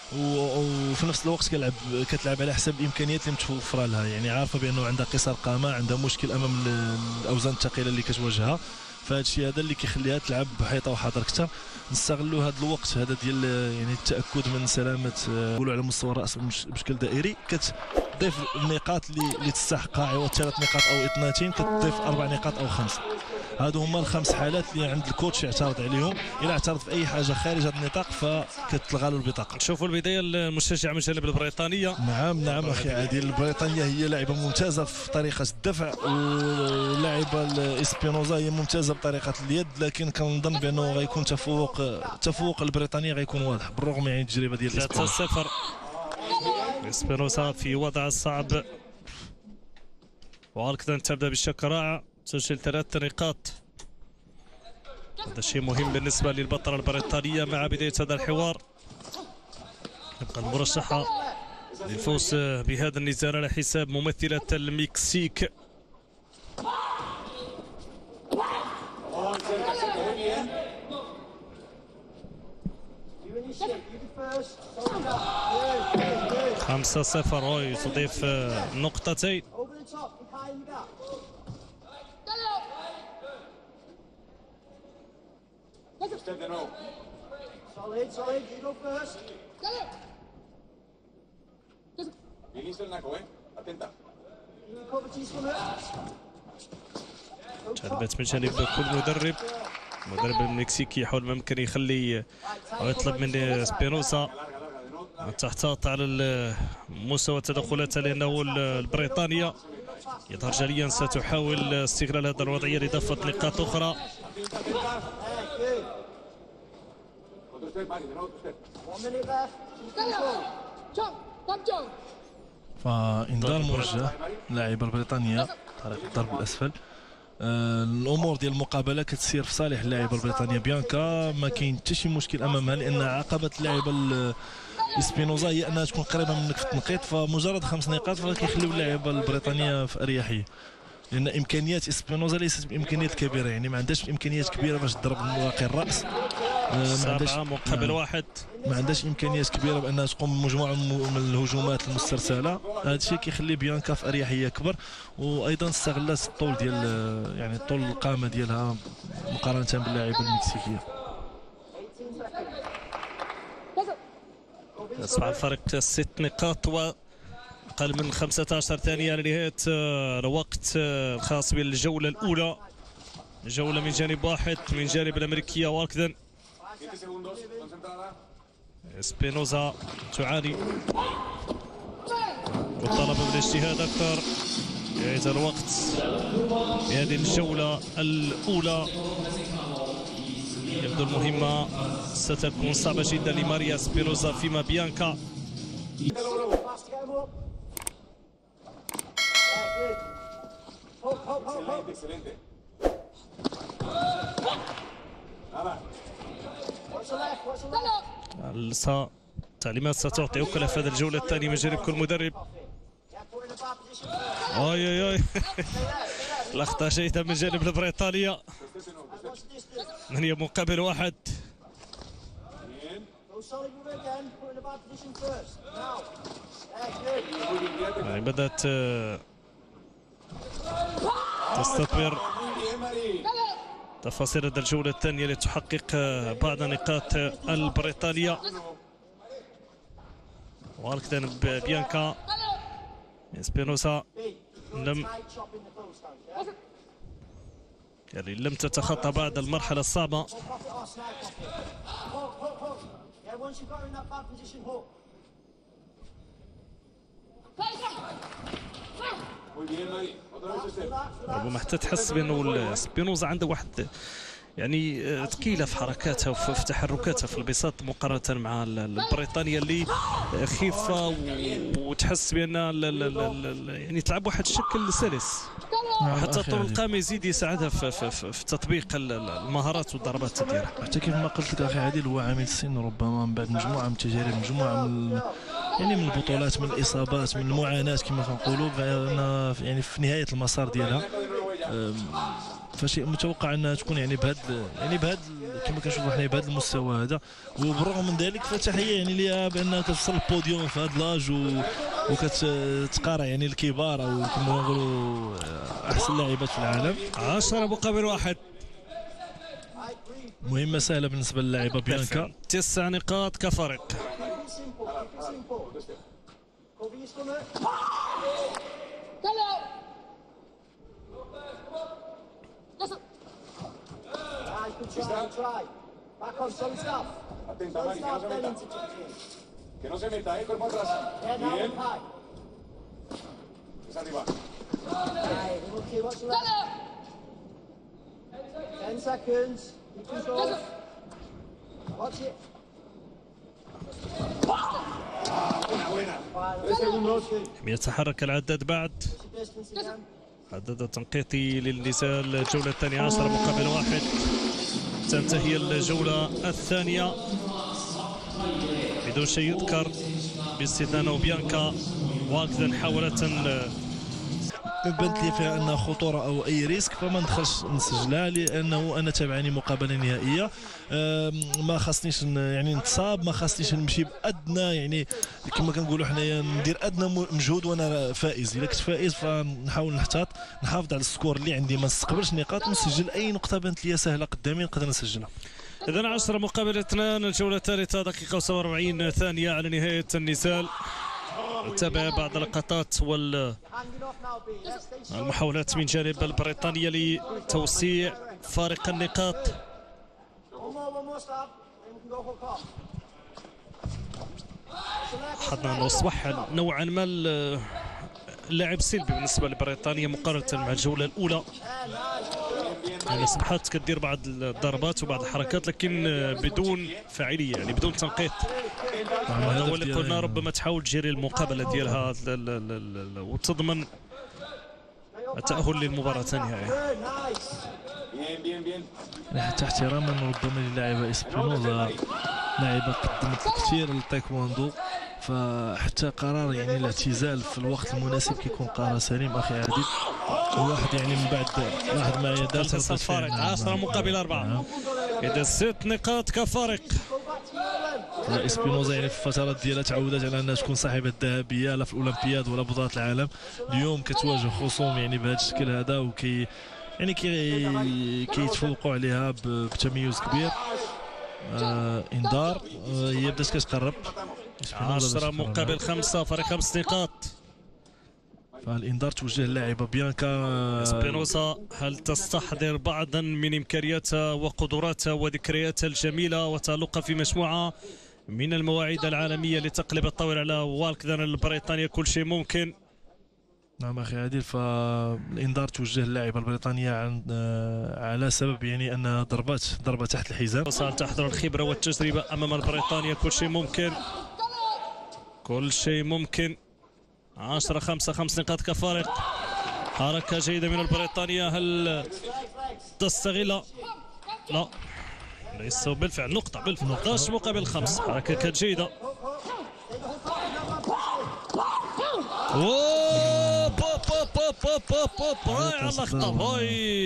وفي نفس الوقت كتلعب على حسب الامكانيات اللي متوفره لها، يعني عارفه بانه عندها قصر قامه، عندها مشكل امام الاوزان الثقيله اللي كتواجهها، فهذا الشيء هذا اللي كيخليها تلعب بحيطه وحذر اكثر. نستغلوا هذا الوقت هذا ديال يعني التاكد من سلامه نقولوا على مستوى الراس بشكل دائري، كتضيف النقاط اللي تستحقها عوض 3 نقاط او اثنتين، كتضيف 4 نقاط او 5. هادو هما الخمس حالات اللي عند الكوتش يعترض عليهم، الى اعترض في اي حاجه خارج هذا النطاق فكتلغى له البطاقه. نشوفوا البدايه المشجع من الجانب البريطانيه. نعم اخي عادل، بريطانيا هي لاعبه ممتازه في طريقه الدفع، واللاعبه اسبينوزا هي ممتازه بطريقه اليد، لكن كنظن بانه غيكون تفوق البريطانيه غيكون واضح بالرغم يعني التجربه ديال 3-0. اسبينوزا في وضع صعب، وهكذا تبدا بالشكراء تسجل 3 نقاط. هذا شيء مهم بالنسبة للبطلة البريطانية مع بداية هذا الحوار. تبقى المرشحة للفوز بهذا النزال على حساب ممثلة المكسيك. خمسة 0 يضيف نقطتين. Solid, you go first. Bien listo el naco, atenta. جربت من جانب كل مدرب. المدرب المكسيكي يحاول ما يمكن يخلي او يطلب من سبينوزا ان تحتاط على مستوى تدخلاتها، لانه البريطانيه يظهر جليا ستحاول استغلال هذه الوضعيه لاضافه نقاط اخرى. فانذار موجه لاعبه البريطانيه طريقه الضرب الاسفل. الامور ديال المقابله كتسير في صالح اللاعبه البريطانيه بيانكا، ما كاين حتى شي مشكل امامها، لان عقبه اللاعبه اسبينوزا هي انها تكون قريبه منك في التنقيط، فمجرد 5 نقاط فكيخليو اللاعبه البريطانيه في اريحيه، لان امكانيات اسبينوزا ليست بامكانيات كبيره، يعني ما عندهاش امكانيات كبيره باش تضرب مواقع الراس. ما عندهاش مقابل واحد، ما عندهاش امكانيات كبيره بانها تقوم بمجموعه من الهجومات المسترسله. هذا الشيء كيخلي بيانكا في اريحيه كبر، وايضا استغلت الطول ديال يعني طول القامه ديالها مقارنه باللاعبه المكسيكيه. أصبح الفرق 6 نقاط وأقل من 15 ثانية لنهاية الوقت الخاص بالجولة الأولى. جولة من جانب واحد من جانب الأمريكية واركدن. اسبينوزا تعاني وطلب بالاجتهاد أكثر في هذا الوقت في هذه الجولة الأولى. يبدو المهمة ستكون صعبة جدا لماريا اسبينوزا، فيما بيانكا تعليمات ستعطي أكلها في هذه الجولة الثانية من جانب كل مدرب. اي الأخطاء جيدة من جانب البريطانية، من هي مقابل واحد. يعني بدأت تستثمر تفاصيل هذه الجولة الثانية لتحقق بعض نقاط البريطانية. وهكذا بيانكا اسبينوزا لم تتخطى بعد المرحلة الصعبة. ربما حتى تحس بأنه سبينوزا عنده واحد يعني ثقيله في حركاتها وفي تحركاتها في البساط مقارنه مع البريطانيه اللي خفيفه، وتحس بان يعني تلعب واحد الشكل سلس. حتى طول القامه يزيد يساعدها في تطبيق المهارات والضربات ديالها. حتى كيف ما قلت لك اخي عادل، هو عامل السن ربما من بعد مجموعه من التجارب، مجموعه من يعني من البطولات، من الاصابات، من المعاناه كما كنقولوا، يعني في نهايه المسار ديالها فشيء متوقع انها تكون يعني بهذا كما كنشوفوا حنا بهذا المستوى هذا. وبالرغم من ذلك فتحيه يعني ليها بانها كتوصل البوديوم في هذا لاج وكتقارع يعني الكبار او كما نقولوا احسن لاعبات في العالم. 10 مقابل 1. مهمه سهله بالنسبه للاعبه بيانكا. 9 نقاط كفرق. Atenta, Mari, que no se meta, cuerpo atrás. Bien. Es arriba. 10 seconds. Watch it. Buena. 3 segundos. يتحرك العداد بعد. عدد التنقيطي للنزال الجولة الثانية. 10 مقابل 1. تنتهي الجولة الثانية بدون شيء يذكر باستثناء بيانكا وهكذا حاولت بانت لي فيها انها خطوره او اي ريسك فما ندخلش نسجلها لانه انا تابعني مقابله نهائيه. ما خاصنيش يعني نتصاب، ما خاصنيش نمشي بادنى يعني كما كنقولوا حنايا ندير ادنى مجهود وانا فائز. الا كنت فائز فنحاول نحتاط نحافظ على السكور اللي عندي، ما نستقبلش نقاط ونسجل اي نقطه بانت لي سهله قدامي نقدر نسجلها. إذن 10 مقابل 2. الجولة الثالثة دقيقة و47 ثانية على نهاية النزال. نتابع بعض اللقطات والمحاولات من جانب البريطانية لتوسيع فارق النقاط. لاحظنا أنه أصبح نوعا ما اللاعب سلبي بالنسبة لبريطانيا مقارنة مع الجولة الأولى. يعني أصبحت كدير بعض الضربات وبعض الحركات لكن بدون فاعلية، يعني بدون تنقيط. هذا هو اللي قلنا ربما تحاول تجري المقابلة ديالها وتضمن التأهل للمباراة النهائية. حتى احتراما ربما للاعبة اسبينوزا، لاعبة قدمت كثير للتايكواندو، فحتى قرار يعني الاعتزال في الوقت المناسب كيكون قرار سليم اخي عادل. الواحد يعني من بعد لاحظ معايا دارت الفارق 10 مقابل 4. إذا 6 نقاط كفارق. اسبينوزا يعني في الفترات ديالها تعودت على انها تكون صاحبه الذهبيه لا في الاولمبياد ولا بطولات العالم. اليوم كتواجه خصوم يعني بهذا الشكل هذا وكي يعني كيتفوقوا عليها بتميز كبير. انذار هي بدات كتقرب. 10 مقابل 5 فرق 5 نقاط. فالانذار توجه اللاعبه بيانكا اسبينوزا. هل تستحضر بعضا من امكانياتها وقدراتها وذكرياتها الجميله وتالقها في مجموعه من المواعيد العالميه لتقلب الطاوله على والكذان البريطانيا؟ كل شيء ممكن. نعم اخي عادل، فالانذار توجه اللاعبه البريطانيه على سبب يعني انها ضربه تحت الحزام. تحضر الخبره والتجربه امام البريطانيا. كل شيء ممكن، كل شيء ممكن. 10 5 5 نقاط كفارق. حركه جيده من البريطانيا، هل تستغل؟ لا ليس بالفعل نقطه. بالفعل 11 مقابل 5. حركه كانت جيده. رائع اللقطة.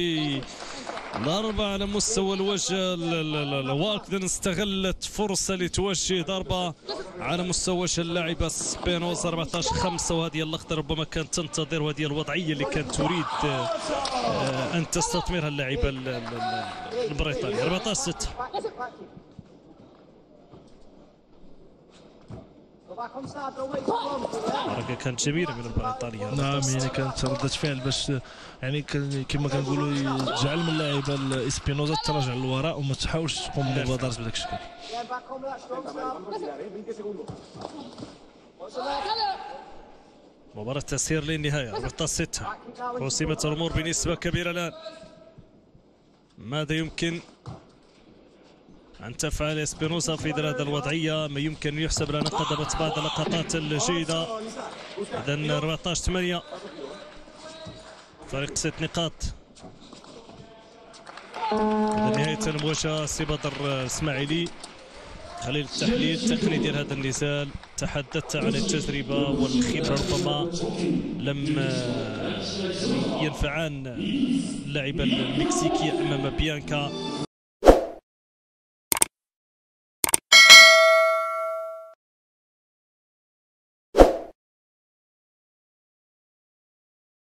ضربة على مستوى الوجه. والكذن استغلت فرصة لتوجه ضربة على مستوى وجه اللاعبة سبينوزا. 14 5. وهذه اللقطة ربما كانت تنتظر، وهذه الوضعية اللي كانت تريد أن تستثمرها اللاعبة البريطانية. 14 6. حركة كانت جميلة من البريطانية. نعم يعني كانت ردة فعل باش يعني كما كنقولوا تجعل من اللاعبة الاسبينوزا تراجع للوراء وما تحاولش تقوم بالمبادرات بهذاك الشكل. مباراة تسير للنهاية. 14 6. حسمت الأمور بنسبة كبيرة الآن. ماذا يمكن أن تفعل اسبينوزا في هذه الوضعية؟ ما يمكن أن يحسب لنا قدمت بعض اللقطات الجيدة. إذن 14 8. فرق 6 نقاط. إذا نهاية المواجهة سي بدر اسماعيلي خليل التحليل التقني ديال هذا النزال. تحدثت عن التجربة والخبرة، ربما لم ينفعان اللاعبة المكسيكية أمام بيانكا.